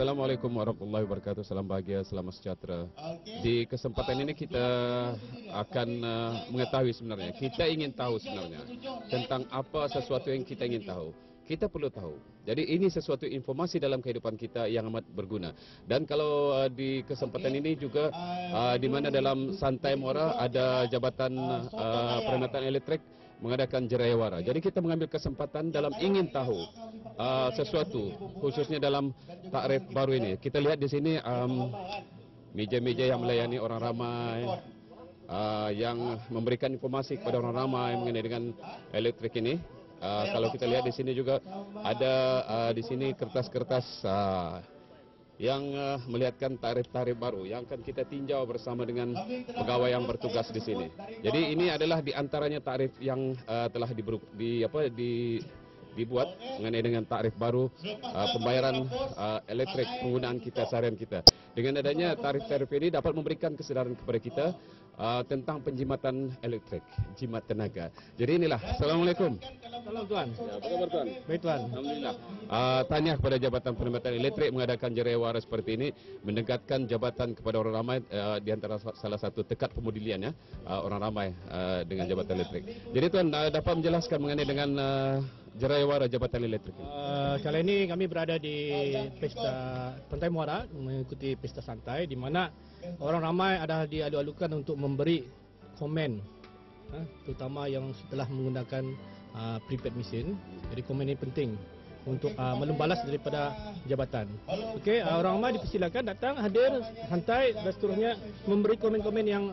Assalamualaikum warahmatullahi wabarakatuh. Salam bahagia, selamat sejahtera. Di kesempatan ini kita akan mengetahui sebenarnya. Kita ingin tahu sebenarnya tentang apa sesuatu yang kita ingin tahu. Kita perlu tahu. Jadi ini sesuatu informasi dalam kehidupan kita yang amat berguna. Dan kalau di kesempatan ini juga di mana dalam Santai Muara ada Jabatan Perkhidmatan Elektrik mengadakan jerayawara. Jadi kita mengambil kesempatan dalam ingin tahu sesuatu, khususnya dalam takrif baru ini. Kita lihat di sini meja-meja yang melayani orang ramai, yang memberikan informasi kepada orang ramai mengenai dengan elektrik ini. Kalau kita lihat di sini juga ada di sini kertas-kertas yang melihatkan tarif-tarif baru yang akan kita tinjau bersama dengan pegawai yang bertugas di sini. Jadi ini adalah di antaranya tarif yang telah dibuat mengenai dengan tarif baru pembayaran elektrik penggunaan kita seharian kita. Dengan adanya tarif-tarif ini dapat memberikan kesedaran kepada kita tentang penjimatan elektrik, jimat tenaga. Jadi inilah. Assalamualaikum. Salam Tuan. Ya, apa kabar Tuan? Baik Tuan. Alhamdulillah. Tahniah kepada Jabatan Perkhidmatan Elektrik mengadakan jerayawara seperti ini, mendekatkan jabatan kepada orang ramai, di antara salah satu tekad pemudilan ya, orang ramai dengan Jabatan Elektrik. Jadi Tuan dapat menjelaskan mengenai dengan jerayawara Jabatan Elektrik ini? Kali ini kami berada di Pesta Pantai Muara mengikuti Pesta Santai di mana orang ramai ada dialu-alukan untuk memberi komen, terutama yang setelah menggunakan prepaid mesin. Jadi komen ini penting untuk membalas daripada jabatan. Okey, orang ramai dipersilakan datang, hadir, santai dan seterusnya memberi komen-komen yang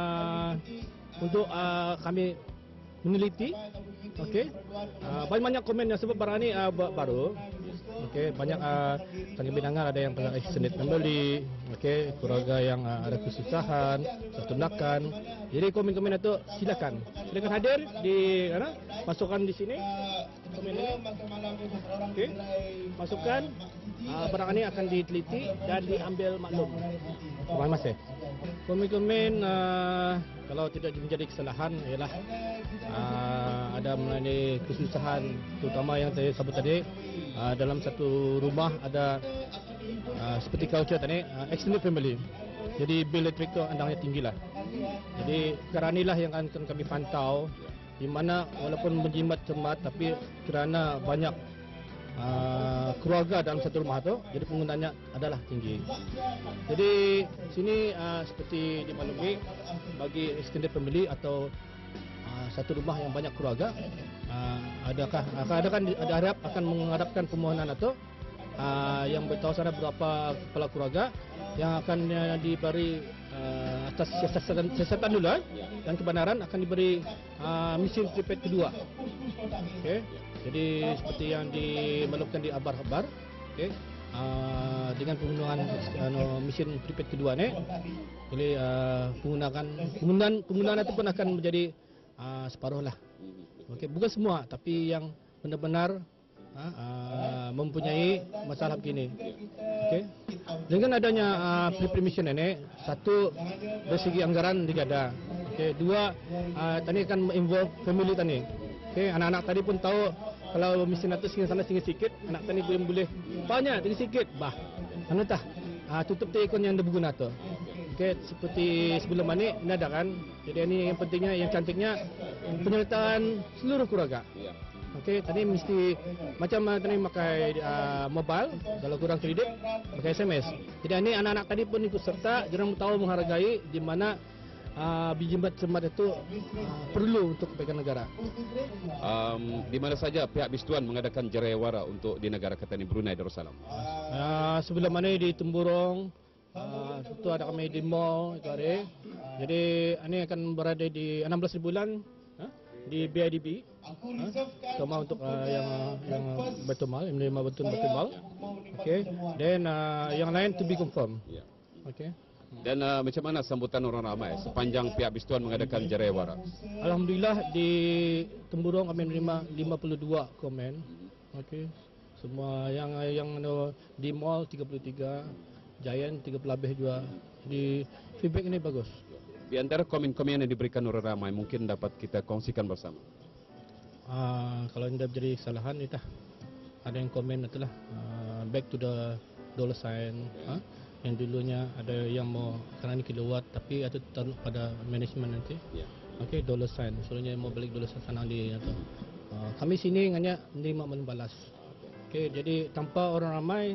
untuk kami meneliti. Okey, banyak komen yang sebab barang ni baru. Okey, banyak kami dengar ada yang extended family, okey, keluarga yang ada kesusahan, ketunakan. Jadi komen-komen itu silakan hadir di masukkan di sini komen ini. Okey, masukkan, barang ini akan diteliti dan diambil maklum. Terima kasih. Komen-komen kalau tidak menjadi kesalahan ialah ada mengenai kesusahan, terutama yang saya sebut tadi, dalam satu rumah ada seperti culture tadi, extended family. Jadi bil elektrik itu andangnya tinggi lah. Jadi kerana inilah yang akan kami pantau, di mana walaupun menjimat cermat tapi kerana banyak keluarga dalam satu rumah tu, jadi penggunaannya adalah tinggi. Jadi sini seperti dimaklumi, bagi extended family atau satu rumah yang banyak keluarga, ada harap akan menghadapkan permohonan atau yang beritahu sana berapa kepala keluarga yang akan diberi atas siasatan dulu dan kebenaran akan diberi mesin prepaid kedua. Okey. Jadi seperti yang dimaklumkan di abar-abar, okey, dengan penggunaan mesin prepaid kedua ni, jadi penggunaan itu pun akan menjadi separuh lah. Okey, bukan semua, tapi yang benar-benar mempunyai masalah begini. Okey, dengan adanya prepaid mesin ini, satu dari segi anggaran digada. Okey, dua tadi akan involve family tadi. Okey, anak-anak tadi pun tahu kalau mesin itu singgah sana singgah sikit, anak tadi boleh banyak tinggi sikit, mana tah tutup tekon yang berguna tu. Okey, seperti sebelum ini ada kan. Jadi ini yang pentingnya, yang cantiknya penyertaan seluruh keluarga. Okey, tadi mesti macam tadi pakai mobile, kalau kurang kredit pakai SMS. Jadi ini anak-anak tadi pun ikut serta, jangan tahu menghargai di mana bijimat cermat itu perlu untuk kebaikan negara. Di mana saja pihak Bistuan mengadakan jerayawara untuk di negara kita ini, Brunei Darussalam? Sebelum ini di Temburong, itu ada kami di mall itu ada. Jadi ini akan berada di 16 bulan di BIDB, terutama untuk yang Betumal, yang menerima Betumal. Okey, dan yang lain to be confirmed. Okey. Dan macam mana sambutan orang ramai sepanjang pihak Bistuan mengadakan jerayawara? Alhamdulillah di Temburong kami menerima 52 komen. Okey. Semua yang di mall 33, Giant 30 lebih juga. Di feedback ini bagus. Di antara komen-komen yang diberikan orang ramai mungkin dapat kita kongsikan bersama. Kalau tidak menjadi kesalahan itu ada yang komen itulah back to the dollar sign. Yang dulunya ada yang mau kerana ni kilowatt tapi itu taruh pada management nanti. Ya. Okey, dollar sign. Soalnya mau balik dollar sign sana di atau. Kami sini hanya menerima membalas. Okey, jadi tanpa orang ramai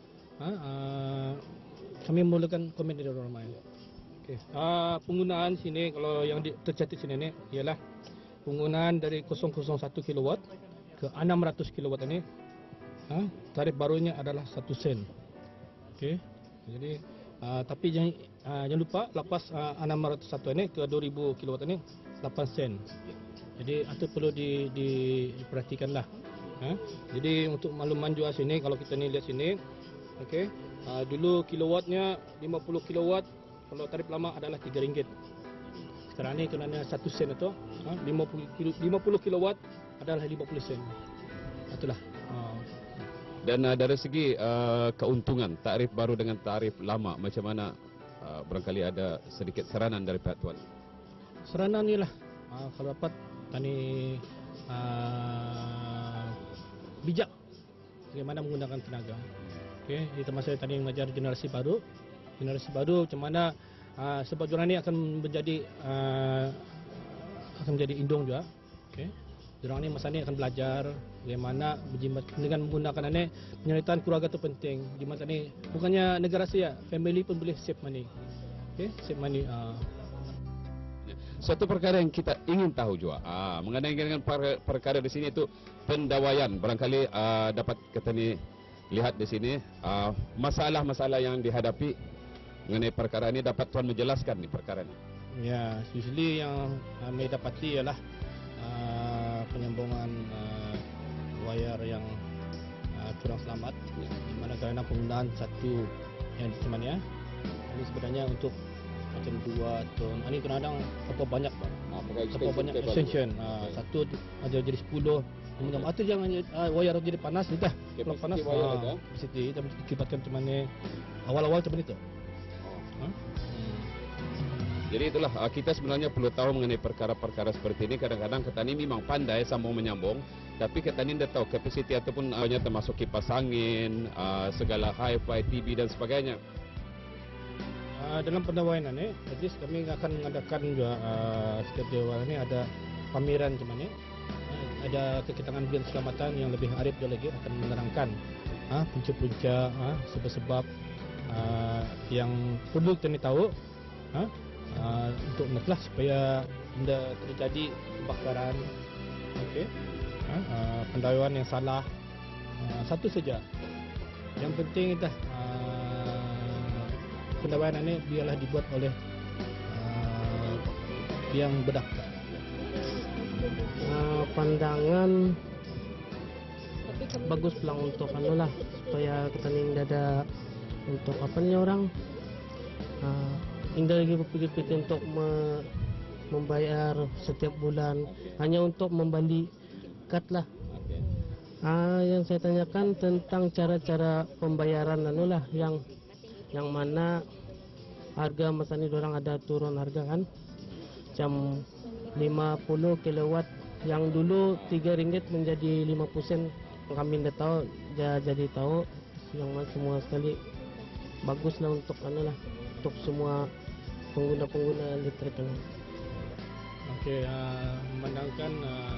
kami memerlukan komen dari orang ramai. Okey. Penggunaan sini kalau yang tercatat sini ni ialah penggunaan dari 001 kilowatt ke 600 kilowatt ini. Tarif barunya adalah 1 sen. Okey. Jadi tapi jangan lupa lepas 601 ini ke 2000 kilowatt ini 8 sen. Jadi itu perlu diperhatikanlah. Jadi untuk makluman juga sini kalau kita ni lihat sini, okey. Dulu kilowattnya 50 kilowatt kalau tarif lama adalah RM3. Sekarang ni kerana 1 sen itu 50 kilowatt adalah 50 sen. Itulah. Dan dari segi keuntungan tarif baru dengan tarif lama macam mana, barangkali ada sedikit saranan dari pihak tuan? Saranan ni lah kalau dapat tani bijak bagaimana menggunakan tenaga. Okey, di masa tani mengajar generasi baru macam mana sebab diorang ni akan menjadi indung juga. Okey. Diorang ni masa ni akan belajar bagaimana berjimat dengan menggunakan ini. Penyertaan keluarga itu penting. Di masa ni bukannya negara saya, family pun boleh save money. Okey, save money. Satu perkara yang kita ingin tahu juga mengenai dengan perkara di sini itu pendawaian. Barangkali dapat kita ni lihat di sini masalah-masalah yang dihadapi mengenai perkara ini, dapat tuan menjelaskan ni perkara ini. Ya, usually yang kami dapati ialah penyambungan wayar yang kurang selamat, di mana kerana penggunaan satu yang cuman ya. Ini sebenarnya untuk macam 2 ton. Ini kadang-kadang apa banyak extension. Satu ada jadi 10. Kemudian atau jangan wayar jadi panas dah. Kalau panas bisa dikibatkan cuman ni awal-awal macam itu. Jadi itulah kita sebenarnya perlu tahu mengenai perkara-perkara seperti ini. Kadang-kadang petani memang pandai sambung menyambung, tapi petani tidak tahu kapasiti ataupun termasuk kipas angin, segala hi-fi, TV dan sebagainya. Dalam pendawaian ini, jadi kami akan mengadakan juga setiap dewan ini ada pameran macam ni. Ada kekitangan biar keselamatan yang lebih arif lagi akan menerangkan punca-punca sebab-sebab yang perlu kita tahu. Untuk mengelah supaya tidak terjadi kebakaran. Okey. Pendawaian yang salah satu saja. Yang penting dah pendawaian ini biarlah dibuat oleh yang berdaftar. Pandangan bagus pelang untuk anulah supaya kita ni ada untuk apa ni orang tidak lagi berpikir-pikir untuk membayar setiap bulan, hanya untuk membeli kad lah. Yang saya tanyakan tentang cara-cara pembayaran anulah yang mana harga masa ni orang ada turun harga kan, macam 50 kilowatt yang dulu RM3 menjadi 50 sen. Kami dah tahu, jadi tahu yang semua sekali baguslah untuk anulah untuk semua pengguna listrik ini. Okey, memandangkan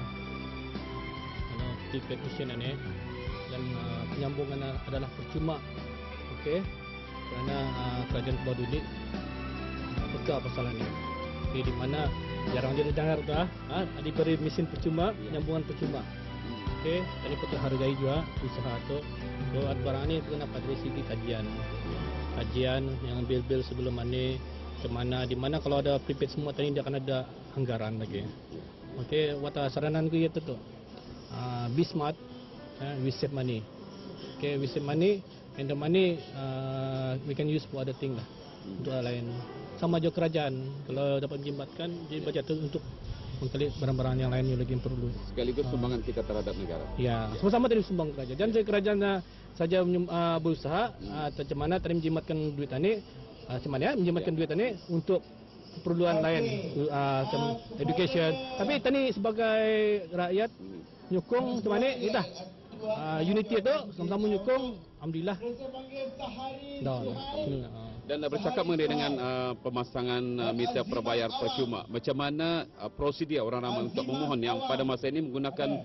tiket mesin ini dan penyambungan adalah percuma. Okey, kerana kerajaan keluar duit peka pasal ini. Okey, di mana jarang dia dengar dah diberi mesin percuma, penyambungan percuma. Okey, ini patut hargai juga usaha tu. Kalau barang ini kenapa dari segi kajian yang bil-bil sebelum ini kemana, di mana kalau ada prepaid semua tadi dia akan ada anggaran lagi. Okey, wata saranan ku iaitu tu. Be smart, we save money. Okay, we save money and the money we can use for other thing lah. Untuk lain. Sama juga kerajaan kalau dapat menjimatkan dia baca tu untuk mengkali barang-barang yang lain yang lagi perlu. Sekaligus sumbangan kita terhadap negara. Ya, sama-sama tadi sumbang kerajaan. Jangan saya kerajaan saja berusaha macam mana tadi menjimatkan duit ini, macam mana ya menjimatkan duit ini untuk keperluan lain, macam education. Tapi tadi sebagai rakyat nyukung macam mana kita unity itu sama-sama nyukung alhamdulillah. Dan bercakap mengenai dengan pemasangan meter perbayar percuma, macam mana prosedur orang ramai untuk memohon yang pada masa ini menggunakan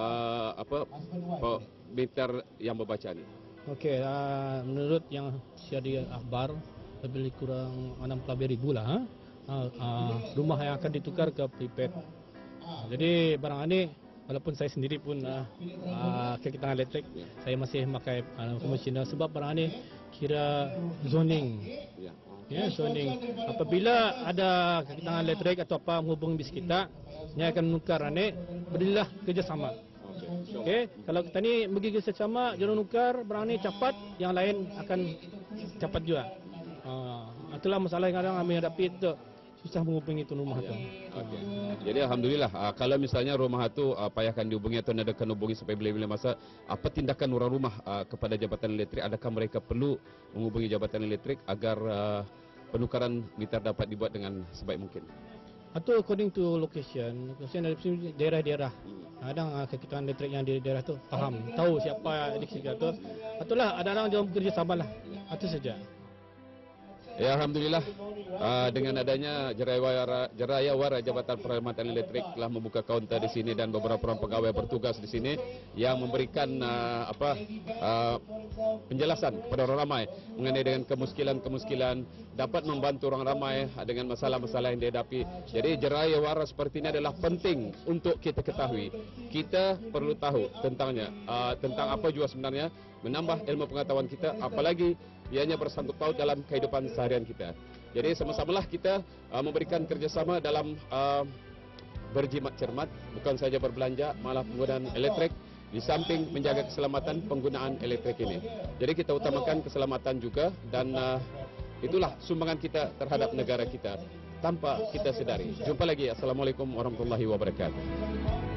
meter yang berbaca ni? Okey, menurut yang syariah akhbar lebih kurang 16,000 lah rumah yang akan ditukar ke prepaid. Jadi barang ini walaupun saya sendiri pun kekitangan elektrik, saya masih pakai konvensional sebab barang ini kira zoning. Ya, zoning. Apabila ada kekitangan elektrik atau apa menghubungi bis kita, yang akan menukar ini, berilah kerjasama. Okey, kalau kita ni pergi kerjasama, jangan nukar barang ini cepat, yang lain akan cepat juga. Itulah masalah yang kadang kami hadapi itu. Susah menghubungi tu rumah tu. Okay. Jadi alhamdulillah kalau misalnya rumah tu payahkan dihubungi atau nadakan hubungi sampai bila-bila masa, apa tindakan orang rumah kepada jabatan elektrik? Adakah mereka perlu menghubungi jabatan elektrik agar penukaran meter dapat dibuat dengan sebaik mungkin? Atau according to location dari daerah-daerah. Kadang kekitangan elektrik yang di daerah tu faham, tahu siapa di sekitar tu. Itulah ada orang jom bekerjasama lah. Itu saja. Ya, alhamdulillah dengan adanya Jeraya Wara Jabatan Perkhidmatan Elektrik telah membuka kaunter di sini dan beberapa orang pegawai bertugas di sini yang memberikan penjelasan kepada orang ramai mengenai dengan kemuskilan dapat membantu orang ramai dengan masalah-masalah yang dihadapi. Jadi Jeraya Wara seperti ini adalah penting untuk kita ketahui. Kita perlu tahu tentangnya, tentang apa jua sebenarnya, menambah ilmu pengetahuan kita, apalagi ianya bersangkut paut dalam kehidupan seharian kita. Jadi sama-samalah kita memberikan kerjasama dalam berjimat cermat, bukan saja berbelanja, malah penggunaan elektrik, di samping menjaga keselamatan penggunaan elektrik ini. Jadi kita utamakan keselamatan juga, dan itulah sumbangan kita terhadap negara kita tanpa kita sedari. Jumpa lagi. Assalamualaikum warahmatullahi wabarakatuh.